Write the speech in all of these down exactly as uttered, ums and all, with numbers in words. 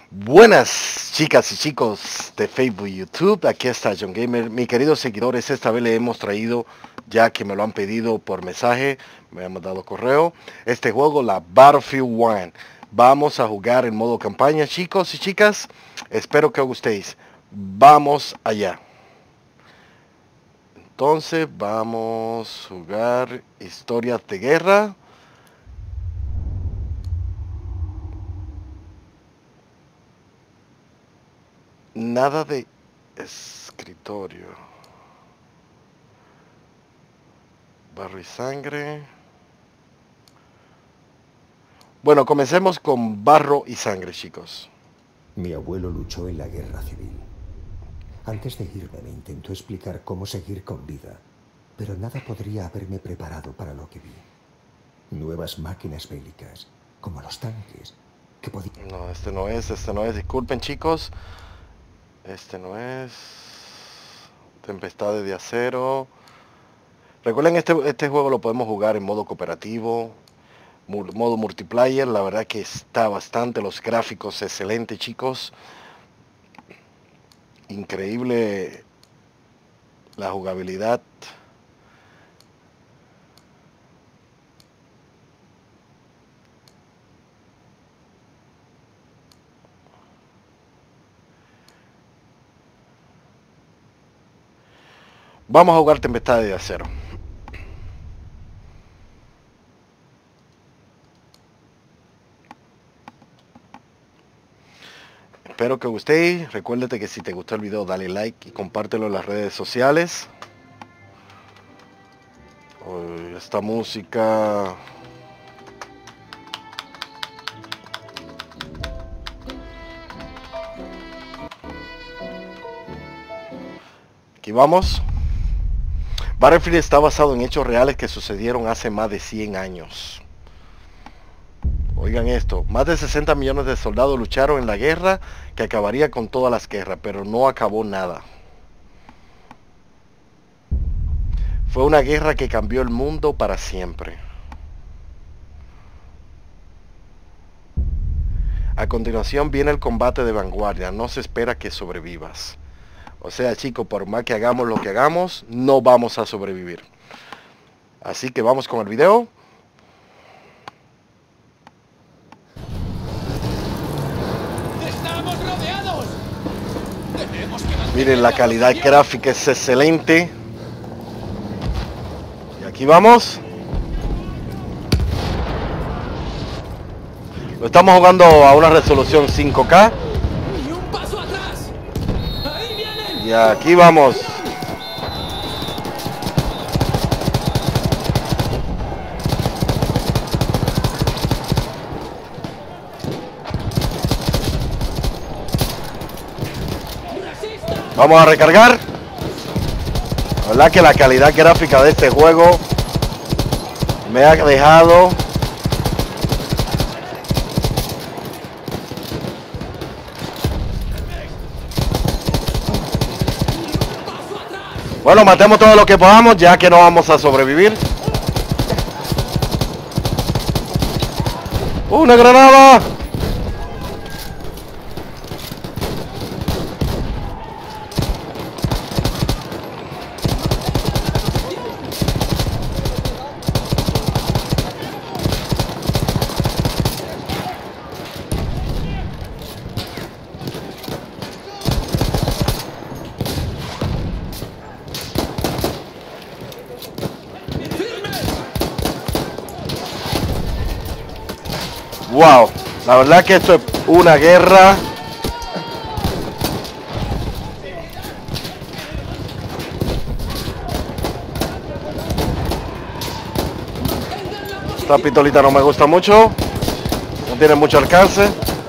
Buenas chicas y chicos de Facebook y YouTube, aquí está John Gamer. Mis queridos seguidores, esta vez le hemos traído, ya que me lo han pedido por mensaje, me han mandado correo, este juego, la Battlefield uno. Vamos a jugar en modo campaña, chicos y chicas, espero que os gustéis. Vamos allá. Entonces vamos a jugar historias de guerra. Nada de escritorio. Barro y sangre. Bueno, comencemos con barro y sangre, chicos. Mi abuelo luchó en la guerra civil. Antes de irme me intentó explicar cómo seguir con vida, pero nada podría haberme preparado para lo que vi. Nuevas máquinas bélicas, como los tanques, que podían... No, este no es, este no es. Disculpen, chicos. Este no es. Tempestades de acero. Recuerden, este, este juego lo podemos jugar en modo cooperativo, modo multiplayer. La verdad que está bastante, los gráficos excelentes, chicos. Increíble la jugabilidad. Vamos a jugar Tempestades de acero. Espero que os guste. Recuérdate que si te gustó el video, dale like y compártelo en las redes sociales. Oh, esta música. Aquí vamos. Battlefield está basado en hechos reales que sucedieron hace más de cien años. Oigan esto, más de sesenta millones de soldados lucharon en la guerra que acabaría con todas las guerras, pero no acabó nada. Fue una guerra que cambió el mundo para siempre. A continuación viene el combate de vanguardia, no se espera que sobrevivas. O sea, chicos, por más que hagamos lo que hagamos, no vamos a sobrevivir. Así que vamos con el video. ¡Estamos rodeados! Tenemos que mantener Miren, la calidad posición. gráfica es excelente. Y aquí vamos. Lo estamos jugando a una resolución cinco K. ¡Ni un paso atrás! ¡Ahí vienen! Y aquí vamos. ¡Resista! Vamos a recargar. La verdad que la calidad gráfica de este juego me ha dejado ¡Paso atrás! bueno, matemos todo lo que podamos, ya que no vamos a sobrevivir. ¡Una granada! Wow, la verdad que esto es una guerra. Esta pistolita no me gusta mucho, no tiene mucho alcance.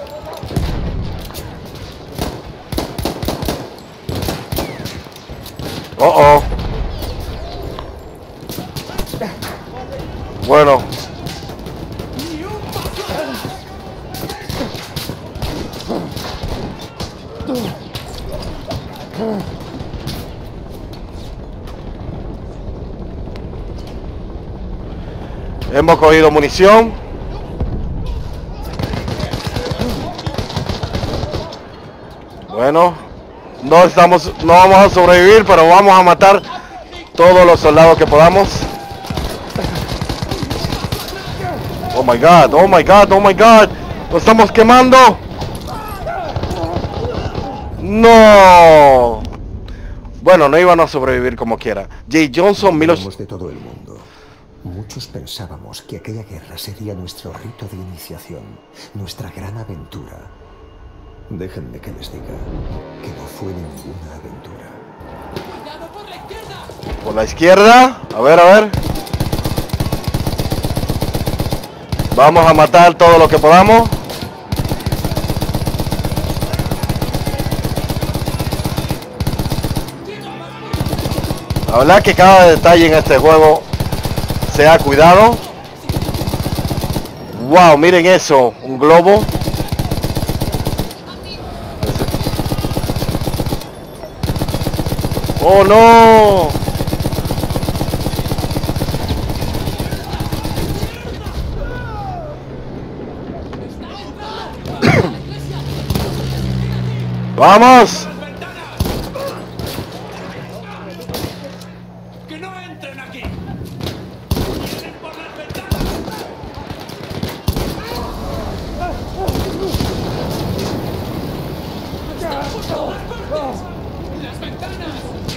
Oh, oh. Bueno. ¡Ni un paso atrás! Hemos cogido munición. Bueno, no estamos, no vamos a sobrevivir, pero vamos a matar todos los soldados que podamos. Oh my god, oh my god, oh my god. Lo estamos quemando. No. Bueno, no iban a sobrevivir como quiera. Jay Johnson, Milos... de todo el mundo. Muchos pensábamos que aquella guerra sería nuestro rito de iniciación, nuestra gran aventura. Déjenme que les diga que no fue ninguna aventura. ¡Cuidado por la izquierda! Por la izquierda. A ver, a ver. Vamos a matar todo lo que podamos. La verdad que cada detalle en este juego se ha cuidado. Wow, miren eso, un globo. Oh no. Vamos. ¡Que no entren aquí! ¡Vienen por las ventanas! ¡Están por todas partes! ¡Las ventanas!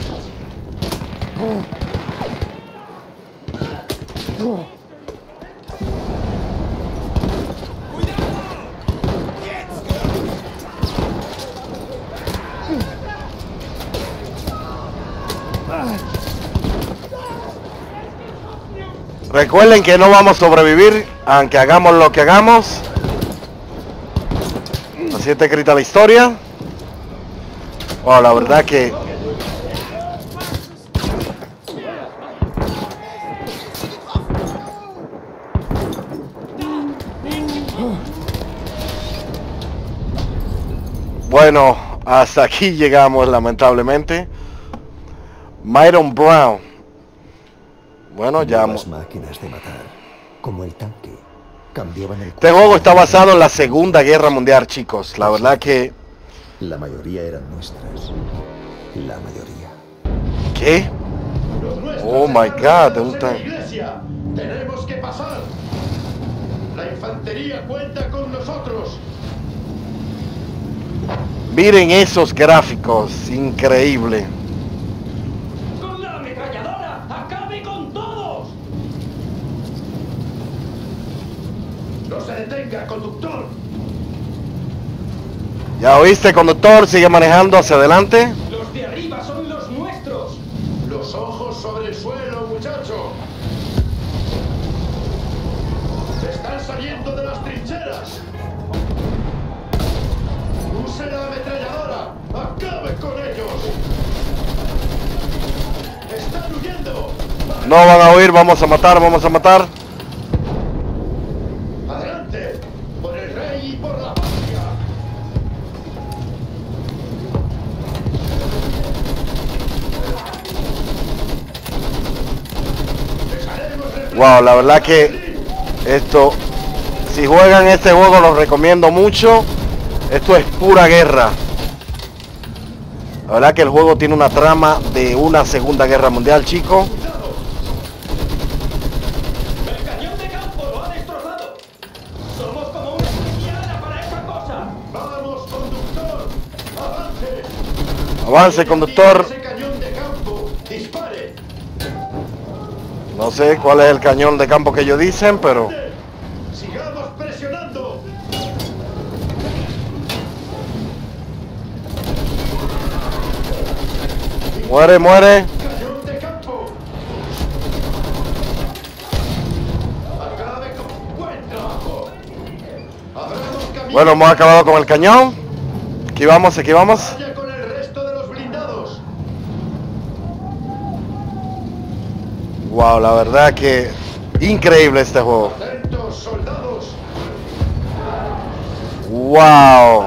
Recuerden que no vamos a sobrevivir aunque hagamos lo que hagamos. Así está escrita la historia. Wow, la verdad que bueno, hasta aquí llegamos lamentablemente. Myron Brown. Bueno, ya... Nuevas máquinas de matar, como el tanque, cambiaban el... Este juego está basado en la Segunda Guerra Mundial, chicos. La verdad que... La mayoría eran nuestras. La mayoría. ¿Qué? Oh my god, un tanque. Tenemos que pasar. La infantería cuenta con nosotros. Miren esos gráficos, increíble. ¡Con la ametralladora! ¡Acabe con todos! No se detenga, conductor. ¿Ya oíste, conductor? Sigue manejando hacia adelante. ¡Los de arriba son los nuestros! Los ojos sobre el suelo, muchacho. Están saliendo de las trincheras. Use la ametralladora. Acabe con ellos. Están huyendo. No van a huir, vamos a matar, vamos a matar. Adelante. Por el rey y por la patria. Wow, la verdad que esto, si juegan este juego los recomiendo mucho. Esto es pura guerra. La verdad que el juego tiene una trama de una Segunda Guerra Mundial, chicos. ¡El cañón de campo lo ha destrozado! ¡Somos como una especial para esa cosa! Vamos, conductor. Avance. Avance, conductor. Ese cañón de campo. Dispare. No sé cuál es el cañón de campo que ellos dicen, pero... Sigamos presionando. Muere, muere. Cañón de campo. Acabe con buen trabajo. Abramos camino. Bueno, hemos acabado con el cañón. Aquí vamos, aquí vamos. Vaya con el resto de los blindados. Wow, la verdad que increíble este juego. Atentos, soldados. Wow.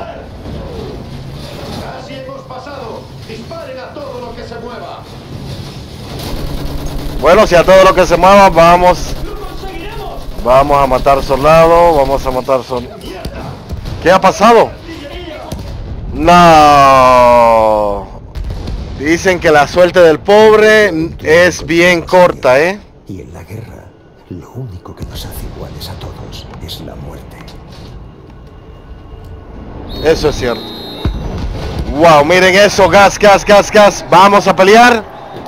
Casi hemos pasado. Disparen a todo lo que se mueva. Bueno, si a todo lo que se mueva, vamos. ¡Lo conseguiremos! Vamos a matar soldados, vamos a matar soldados. ¿Qué ha pasado? No. Dicen que la suerte del pobre es bien corta, ¿eh? Y en la guerra, lo único que nos hace iguales a todos es la muerte. Eso es cierto. Wow, miren eso, gas, gas, gas, gas. Vamos a pelear.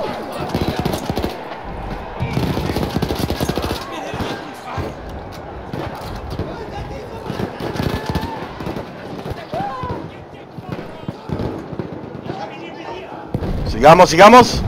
Sigamos, sigamos.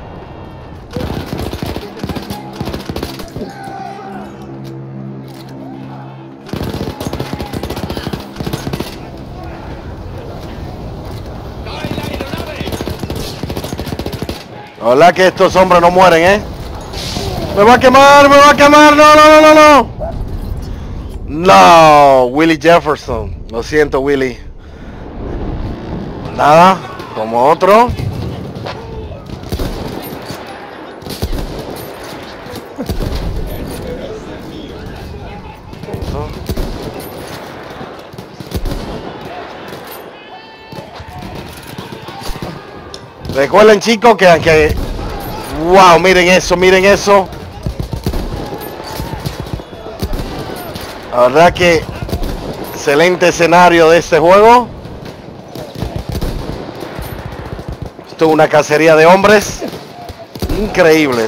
Hola, que estos hombres no mueren, ¿eh? Me va a quemar, me va a quemar. No, no, no, no, no. No, Willie Jefferson. Lo siento, Willie. Nada, como otro. Recuerden, chicos, que, que... Wow, miren eso, miren eso. La verdad que... Excelente escenario de este juego. Esto es una cacería de hombres. Increíble.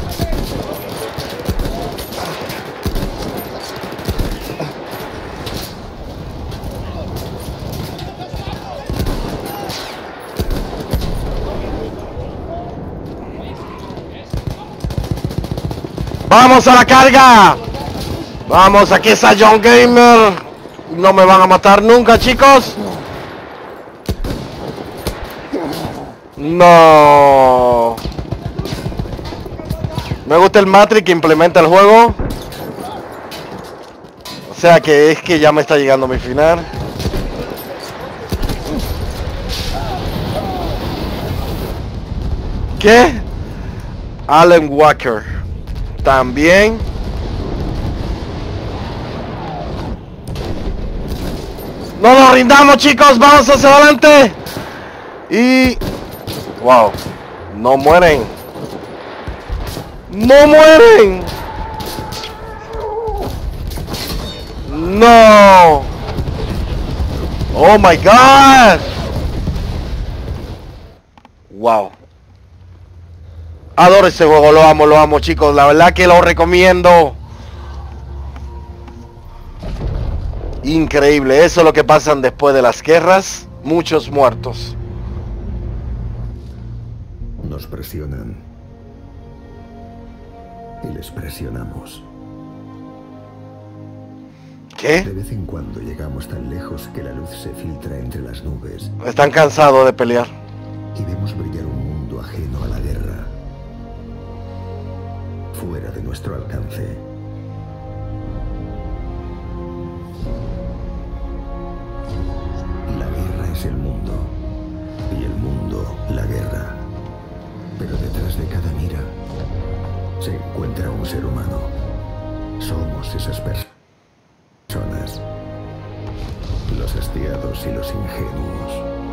¡Vamos a la carga! Vamos, aquí está John Gamer. No me van a matar nunca, chicos. No. Me gusta el Matrix que implementa el juego. O sea que es que ya me está llegando mi final. ¿Qué? Alan Walker. También. No nos rindamos, chicos. Vamos hacia adelante. Y... Wow. No mueren. No mueren. No. Oh my God. Wow. Adoro este juego, lo amo, lo amo, chicos. La verdad que lo recomiendo. Increíble. Eso es lo que pasan después de las guerras. Muchos muertos. Nos presionan. Y les presionamos. ¿Qué? De vez en cuando llegamos tan lejos que la luz se filtra entre las nubes. Están cansados de pelear. Y vemos brillar un mundo ajeno a la guerra. Fuera de nuestro alcance. La guerra es el mundo. Y el mundo, la guerra. Pero detrás de cada mira se encuentra un ser humano. Somos esas personas. Los hastiados y los ingenuos.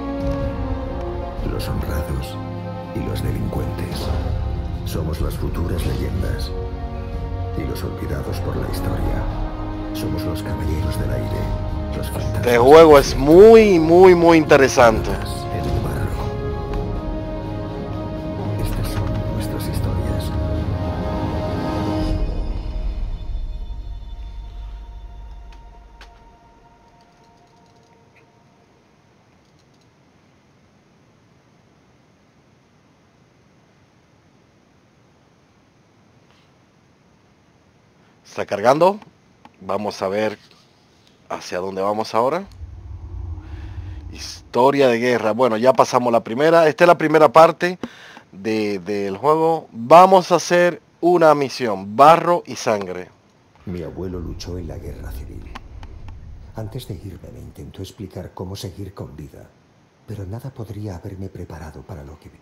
Los honrados y los delincuentes. Somos las futuras leyendas y los olvidados por la historia. Somos los caballeros del aire, los fantasmas. Este juego es muy, muy, muy interesante. En el barro. Estas son nuestras historias. Está cargando. Vamos a ver hacia dónde vamos ahora. Historia de guerra. Bueno, ya pasamos la primera. Esta es la primera parte de, del juego. Vamos a hacer una misión. Barro y sangre. Mi abuelo luchó en la guerra civil. Antes de irme me intentó explicar cómo seguir con vida. Pero nada podría haberme preparado para lo que vi.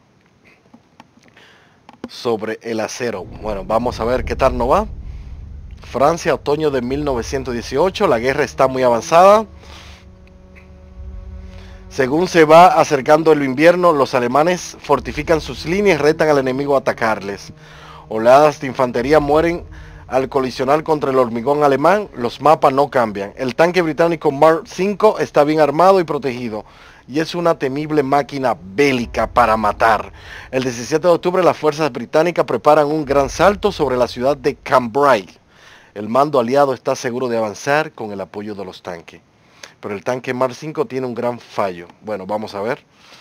Sobre el acero. Bueno, vamos a ver qué tal nos va. Francia, otoño de mil novecientos dieciocho. La guerra está muy avanzada. Según se va acercando el invierno, los alemanes fortifican sus líneas y retan al enemigo a atacarles. Oleadas de infantería mueren al colisionar contra el hormigón alemán. Los mapas no cambian. El tanque británico Mark cinco está bien armado y protegido, y es una temible máquina bélica para matar. El diecisiete de octubre las fuerzas británicas preparan un gran salto sobre la ciudad de Cambrai. El mando aliado está seguro de avanzar con el apoyo de los tanques. Pero el tanque Mark cinco tiene un gran fallo. Bueno, vamos a ver.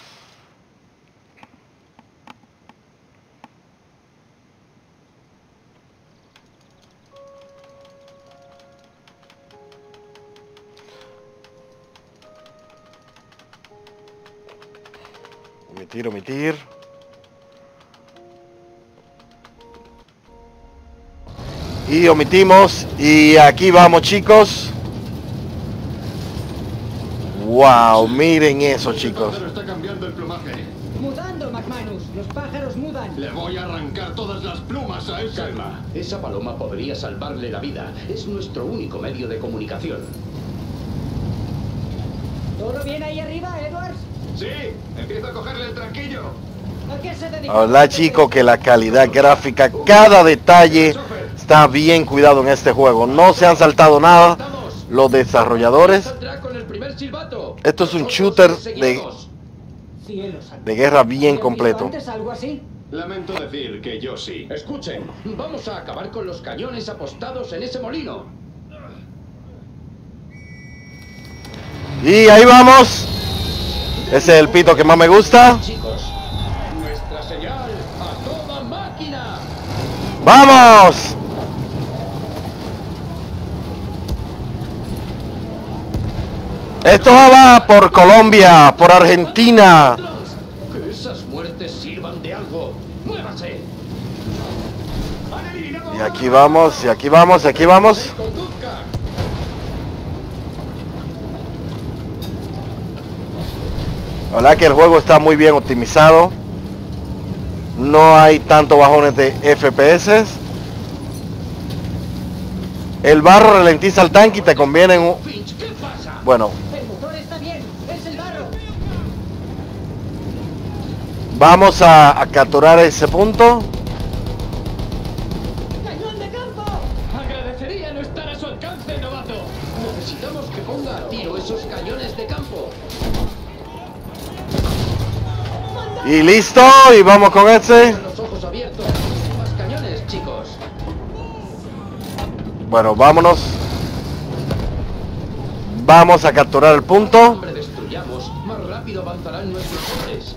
Omitir, omitir. Y omitimos. Y aquí vamos, chicos. Wow, miren eso, chicos. El pájaro está cambiando el plumaje. Mudando, McManus. Los pájaros mudan. Le voy a arrancar todas las plumas a ese. Calma, esa paloma podría salvarle la vida. Es nuestro único medio de comunicación. ¿Todo bien ahí arriba, Edwards? Sí, empiezo a cogerle el tranquillo. ¿A qué se dedica? Hola, chicos, que la calidad gráfica, cada detalle está bien cuidado en este juego. No se han saltado nada los desarrolladores. Saldrá con el primer silbato. Esto es un Nosotros shooter de, seguimos. Cielos santos. de guerra bien ¿Habían visto completo. antes algo así? Lamento decir que yo sí. Escuchen, vamos a acabar con los cañones apostados en ese molino. Y ahí vamos. Ese es el pito que más me gusta. Chicos, nuestra señal a toda máquina. ¡Vamos! Esto va por Colombia, por Argentina. Que esas muertes sirvan de algo. ¡Muévase! Han eliminado Y aquí vamos, y aquí vamos, y aquí vamos. ¡Conduzca! La verdad que el juego está muy bien optimizado. No hay tanto bajones de F P S. El barro ralentiza el tanque y te conviene en un... Finch, ¿qué pasa? Bueno, El motor está bien. Es el barro. vamos a, a capturar ese punto. ¡Cañón de campo! Agradecería no estar a su alcance, novato. Necesitamos que ponga a tiro esos cañones de campo. Y listo, y vamos con este. Con los ojos abiertos. Más cañones, chicos. Bueno, vámonos. Vamos a capturar el punto. Hombre, destruyamos, más rápido avanzarán nuestros hombres.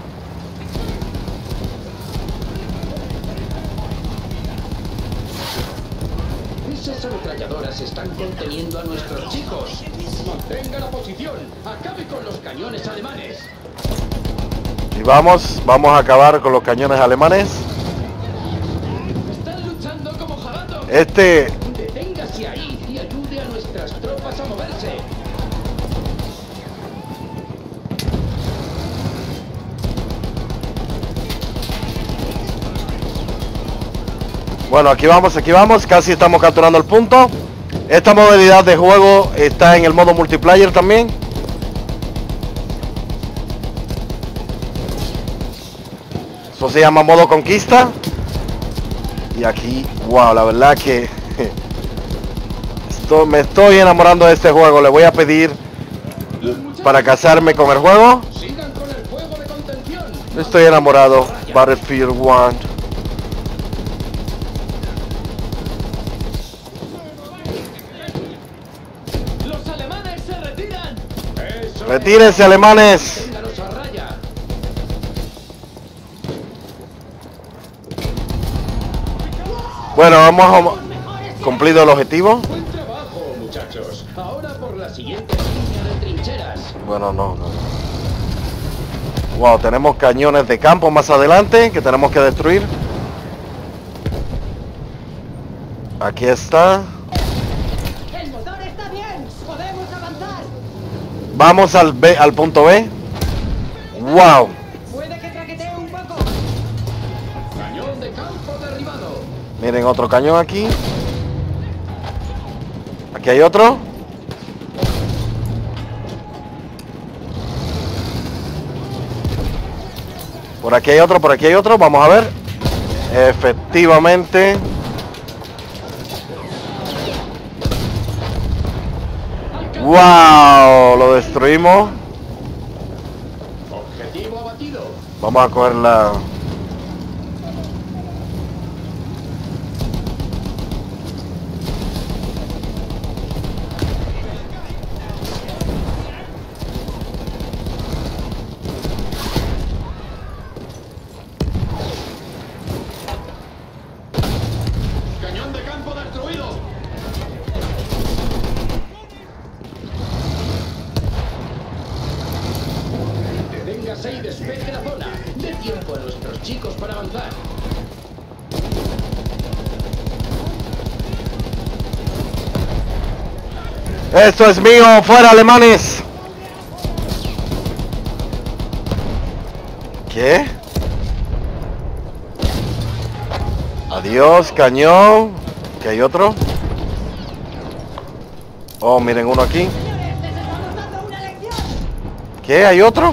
Esas ametralladoras están conteniendo a nuestros chicos. Mantenga la posición. Acabe con los cañones alemanes. Y vamos, vamos a acabar con los cañones alemanes. Están luchando como jarados. Este, Deténgase ahí y ayude a nuestras tropas a moverse. bueno, aquí vamos, aquí vamos, casi estamos capturando el punto. Esta modalidad de juego está en el modo multiplayer también. Eso se llama modo conquista. Y aquí, wow, la verdad que esto, me estoy enamorando de este juego. Le voy a pedir para casarme con el juego. Sigan con el fuego de contención. Estoy enamorado. Battlefield uno. Los alemanes se retiran. Eso. Retírense, alemanes. Téngalos a raya. Bueno, vamos a cumplido el objetivo. Buen trabajo, muchachos. Ahora por la siguiente línea de trincheras. Bueno, no, no. Wow, tenemos cañones de campo más adelante que tenemos que destruir. Aquí está. El motor está bien. Podemos avanzar. Vamos al B, al punto B. Wow. Puede que traquetee un poco. Cañón de campo derribado. Miren, otro cañón aquí. Aquí hay otro. Por aquí hay otro, por aquí hay otro. Vamos a ver. Efectivamente. ¡Wow! Lo destruimos. Objetivo abatido. Vamos a coger la... Cañón de campo destruido. Deténgase y despeje la zona. Dé tiempo a nuestros chicos para avanzar. ¡Esto es mío! ¡Fuera, alemanes! ¿Qué? Adiós, cañón. ¿Qué hay otro? Oh, miren uno aquí. ¿Qué? ¿Hay otro?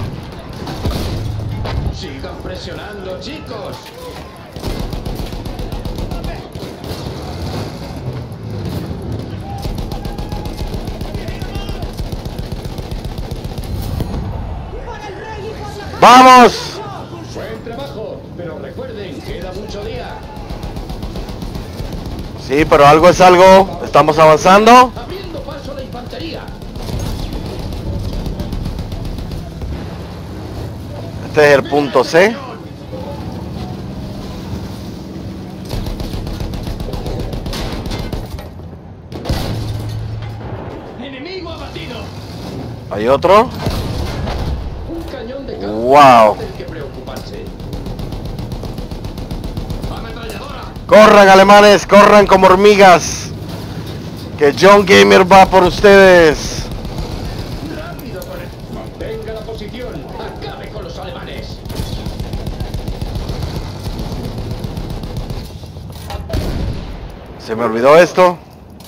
Sigan presionando, chicos. ¡Vamos! Buen trabajo, pero recuerden, queda mucho día. Sí, pero algo es algo. Estamos avanzando. Abriendo paso a la infantería. Este es el punto C. Enemigo abatido. Hay otro. Un cañón de campo. Wow. Del que preocuparse. Ametralladora. Corran, alemanes, corran como hormigas. Que John Gamer va por ustedes. Rápido con él. Mantenga la posición. Acabe con los alemanes. Se me olvidó esto.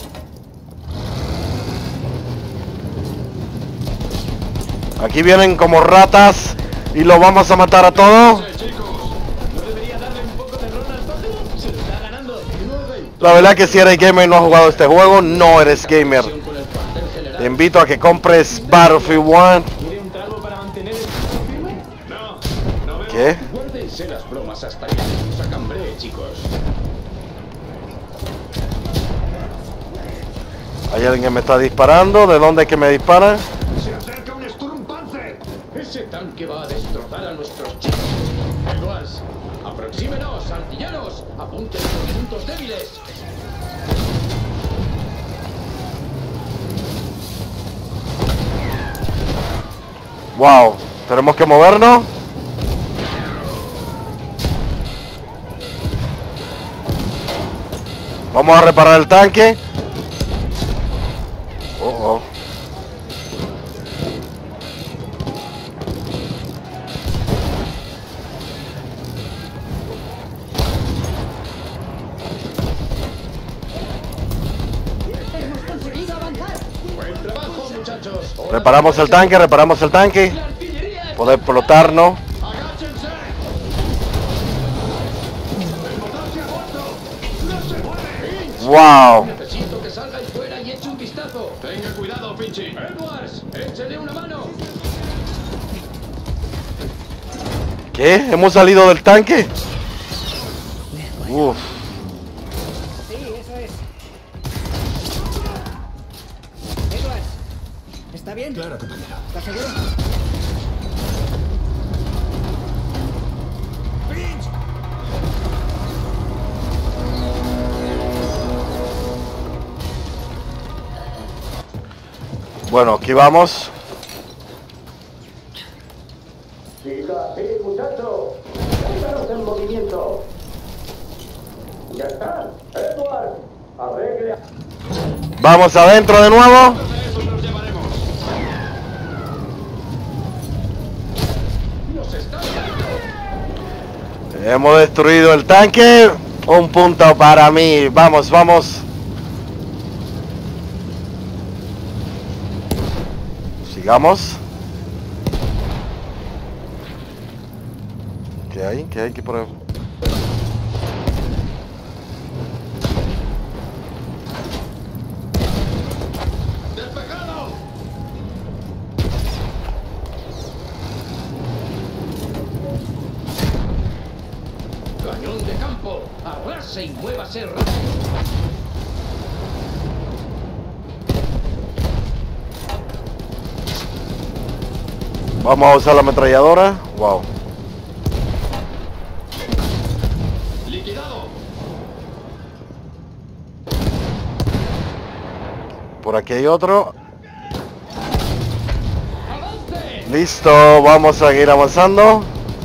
Aquí vienen como ratas y lo vamos a matar a todos. ¿No debería darle un poco de ron al pájaro? Se lo está ganando. La verdad que si eres gamer y no has jugado este juego, no eres gamer. Con el cuartel general. Te invito a que compres Battlefield uno. ¿Quiere un trago para mantener el firme? No, no veo. ¿Qué? Guárdense las bromas hasta que nos acambré, chicos. Hay alguien que me está disparando. ¿De dónde es que me dispara? Se acerca un Sturmpanzer. Ese tanque va a destrozar a nuestros chicos. Edwards, aproxímenos, artilleros. Apunten los puntos débiles. Wow, tenemos que movernos. Vamos a reparar el tanque. Oh, oh. Hemos conseguido avanzar. Buen trabajo, muchachos. Hora Reparamos de- el tanque, reparamos el tanque. La artillería. Poder explotarnos. Agáchense. El motor se ha muerto. No se mueve. Finch, Wow. necesito que salga ahí fuera y eche un vistazo. Tenga cuidado, Pinchy. Edwards, échele una mano. ¿Qué? ¿Hemos salido del tanque? Uf. Sí, eso es. Edwards, ¿está bien? Claro, compañero. ¿Estás seguro? Bueno, aquí vamos. Siga así, muchacho. Pónganos en movimiento. Ya está. Edward, arregle. Vamos adentro de nuevo. Eso nos llevaremos. Nos está Hemos destruido el tanque. Un punto para mí. Vamos, vamos. Sigamos. Ok. ¿Qué hay? ¿Qué hay que por ahí? ¡Despejado! Cañón de campo, arrase y muévase rápido. Vamos a usar la ametralladora. Wow. Liquidado. Por aquí hay otro. ¡Avance! Listo, vamos a seguir avanzando.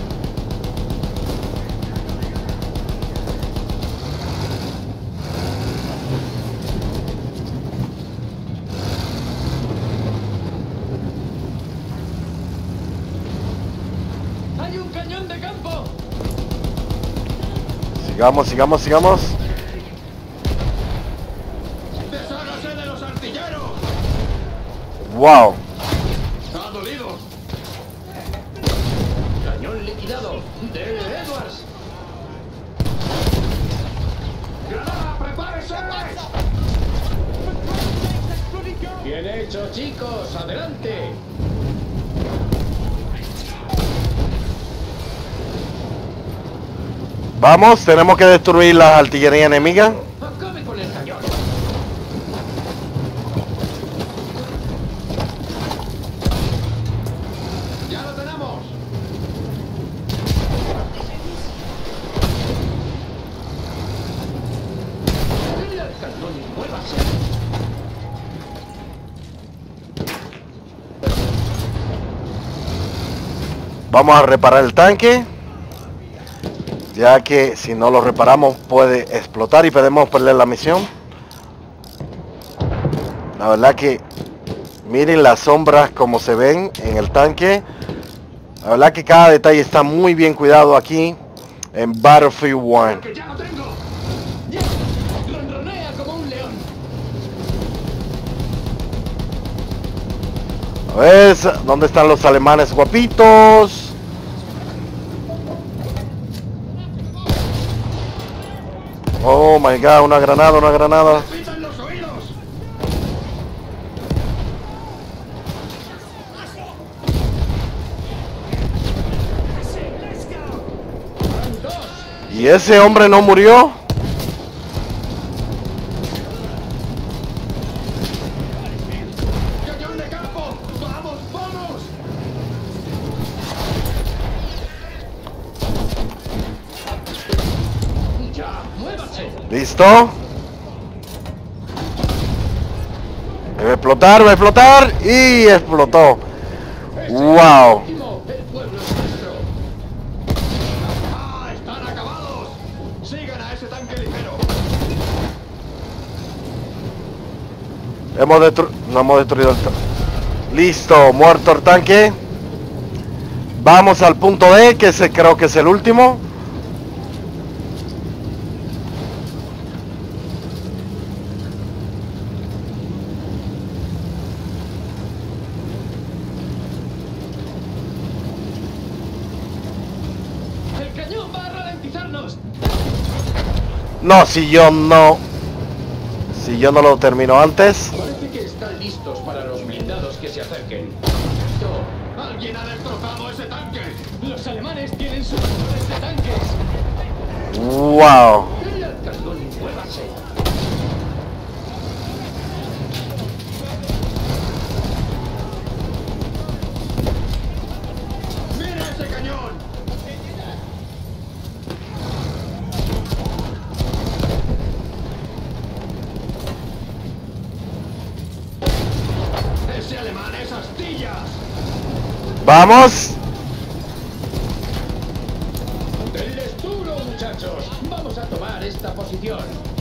¡Hay un cañón de campo! Sigamos, sigamos, sigamos. ¡Deshágase de los artilleros! Wow. ¡Ha dolido! ¡Cañón liquidado! ¡De Edwards! ¡Granada, prepárese! ¡Bien hecho, chicos! ¡Adelante! Vamos, tenemos que destruir la artillería enemiga. ¡Acabe con el cañón! ¡Ya lo tenemos! ¡Dile al cañón y muévase! Vamos a reparar el tanque, ya que si no lo reparamos puede explotar y podemos perder la misión. La verdad que miren las sombras como se ven en el tanque. La verdad que cada detalle está muy bien cuidado aquí en Battlefield uno. ¡Que ya lo tengo! ¡Ya! ¡Ronronea como un león! A ver, ¿dónde están los alemanes guapitos? Oh my god, una granada, una granada. ¡Pitan los oídos! ¡Van dos! ¿Y ese hombre no murió? ¡Cañón de campo! ¡Vamos, vamos! ¡Ya, muévase! ¿Listo? Debe explotar, va a explotar y explotó. ¡Wow! Último, el pueblo es nuestro. ¡Ah, están acabados! ¡Sigan a ese tanque ligero! Hemos destruido... No hemos destruido el tanque. Listo, muerto el tanque. Vamos al punto D, que ese creo que es el último. ¡El cañón va a ralentizarnos! No, si yo no... Si yo no lo termino antes. Parece que están listos para los blindados que se acerquen. ¡Esto! ¡Alguien ha destrozado ese tanque! ¡Los alemanes tienen sus motores de tanques! ¡Wow! ¡Dile al cañón y muévase! ¡Mira ese cañón! ¡Ese alemán es astillas! ¡Vamos! ¡Denles duro, muchachos! ¡Vamos a tomar esta posición!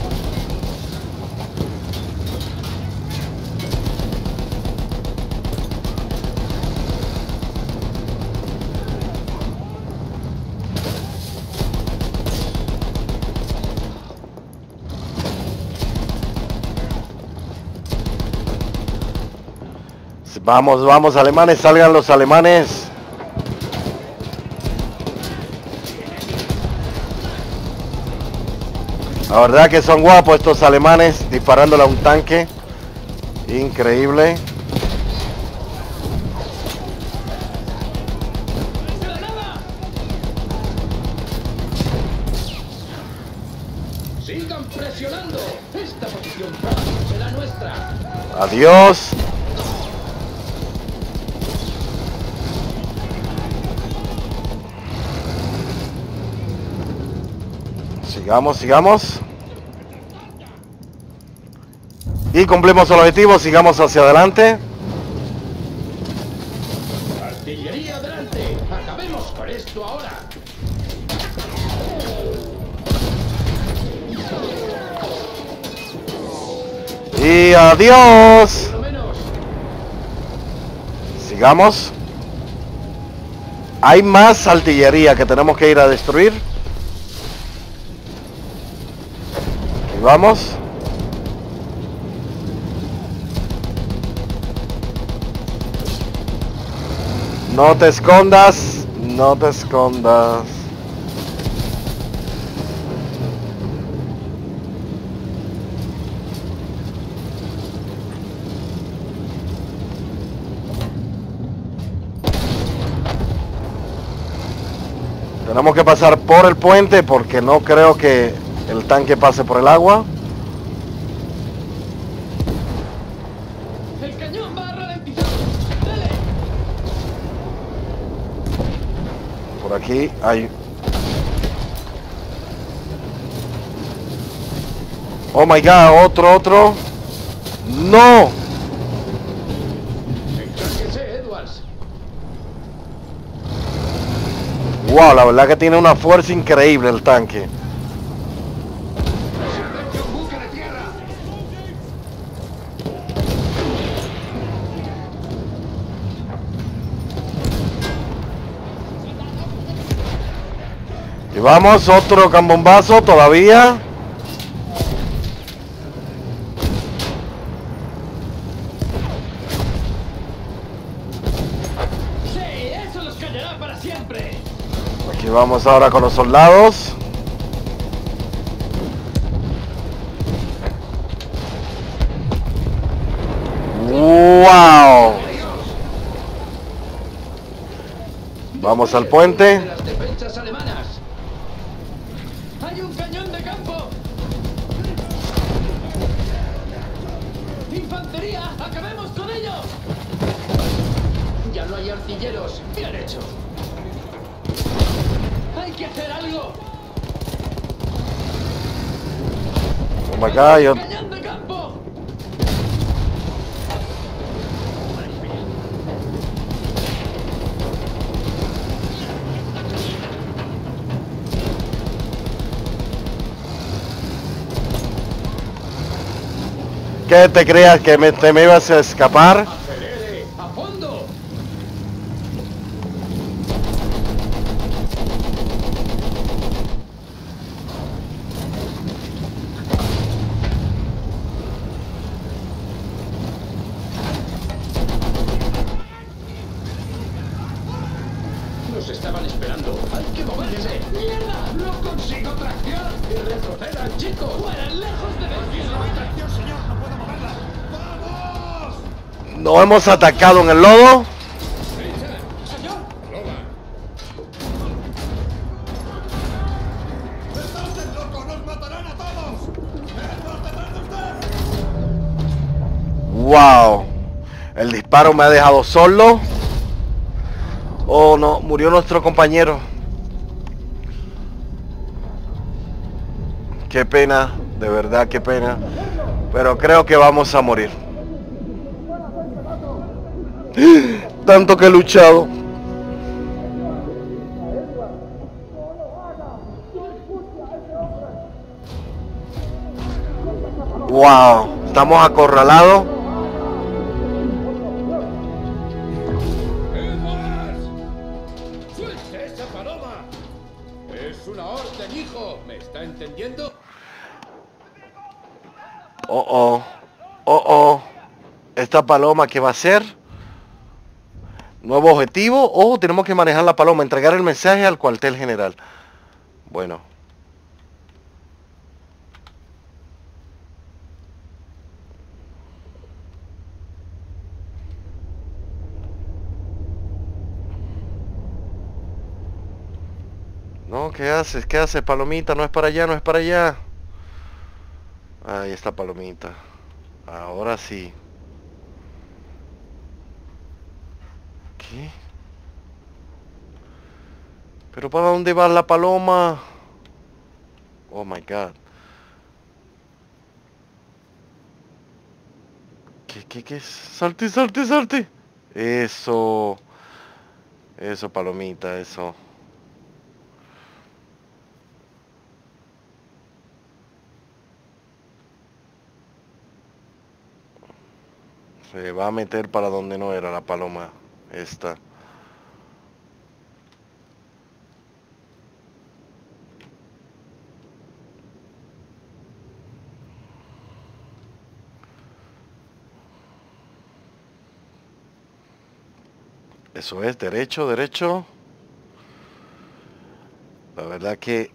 Vamos, vamos, alemanes, salgan los alemanes. La verdad que son guapos estos alemanes disparándole a un tanque. Increíble. Sigan presionando. Esta posición será nuestra. Adiós. Sigamos, sigamos. Y cumplimos el objetivo, sigamos hacia adelante. Artillería adelante. Acabemos con esto ahora. Y adiós. Por lo menos. Sigamos. Hay más artillería que tenemos que ir a destruir. Y vamos. No te escondas. No te escondas. Tenemos que pasar por el puente porque no creo que el tanque pase por el agua. El cañón va a ralentizar. Dale. Por aquí hay... Oh my god, otro, otro. ¡No! Encárguese, Edwards. Wow, la verdad que tiene una fuerza increíble el tanque. ¡Silencio, un buque de tierra! Y vamos, otro cambombazo todavía. Sí, eso los callará para siempre. Aquí vamos ahora con los soldados. ¡Wow! Vamos al puente. De las defensas alemanas. Hay un cañón de campo. Infantería, acabemos con ellos. Ya no hay artilleros. Bien hecho. Hay que hacer algo. Oh my God, yo- Cañón de campo. ¿Qué te creas que me, te me ibas a escapar? Acelere. A fondo. Nos estaban esperando. Hay que moverse. ¡Mierda! ¡No consigo tracción! Y retrocedan, chicos. ¡Fuera, lejos de ¡Aquí no hay Bélgica! tracción, señor! ¡No puedo moverla! ¡Vamos! Nos hemos atacado en el lodo. ¡Señor! ¡Entonces, loco! ¡Nos matarán a todos! ¡Estamos detrás de usted! Wow. El disparo me ha dejado solo. Oh no, murió nuestro compañero. Qué pena, de verdad, qué pena. Pero creo que vamos a morir. Tanto que he luchado. Wow, estamos acorralados. ¡Edwards! ¡Suelte esa paloma! Es una orden, hijo. ¿Me está entendiendo? Oh, oh. Oh, oh. Esta paloma, ¿qué va a hacer? Nuevo objetivo. Oh, tenemos que manejar la paloma. Entregar el mensaje al cuartel general. Bueno. No, ¿qué haces? ¿Qué haces, Palomita? No es para allá, no es para allá. Ahí está Palomita. Ahora sí. ¿Qué? ¿Pero para dónde va la paloma? Oh my God. ¿Qué, qué, qué? Salte, salte, salte. Eso. Eso, Palomita, eso. Se va a meter para donde no era la paloma esta. Eso es, derecho, derecho. La verdad que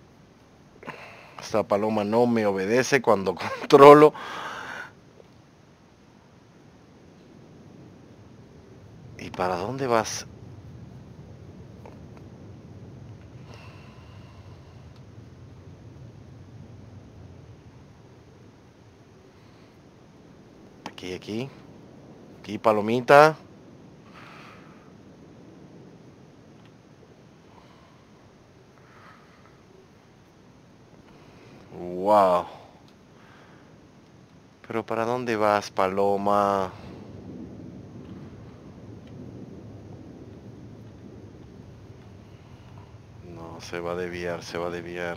esta paloma no me obedece cuando controlo. ¿Y para dónde vas? Aquí, aquí. Aquí, Palomita. Wow. Pero ¿para dónde vas, Paloma? No, se va a desviar, se va a desviar.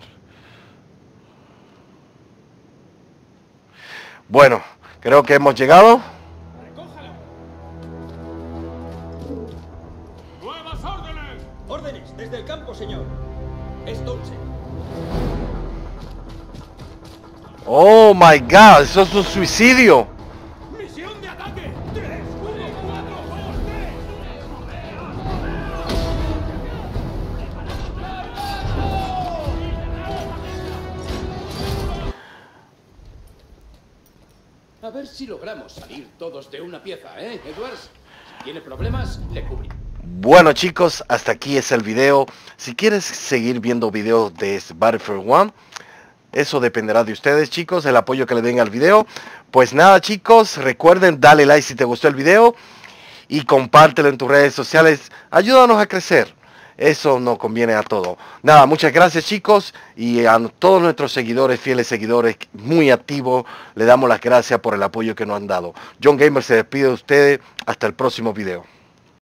Bueno, creo que hemos llegado. ¡Recójalo! ¡Nuevas órdenes! Órdenes, desde el campo, señor. Es Townsend. Oh my God, eso es un suicidio. ¡Misión de ataque! ¡tres, uno, cuatro, dos, tres! A ver si logramos salir todos de una pieza, ¿eh, Edwards? Si tiene problemas, le cubrimos. Bueno, chicos, hasta aquí es el video. Si quieres seguir viendo videos de Battlefield uno, eso dependerá de ustedes, chicos, el apoyo que le den al video. Pues nada, chicos, recuerden darle like si te gustó el video y compártelo en tus redes sociales. Ayúdanos a crecer. Eso nos conviene a todos. Nada, muchas gracias, chicos, y a todos nuestros seguidores, fieles seguidores, muy activos, le damos las gracias por el apoyo que nos han dado. John Gamer se despide de ustedes. Hasta el próximo video.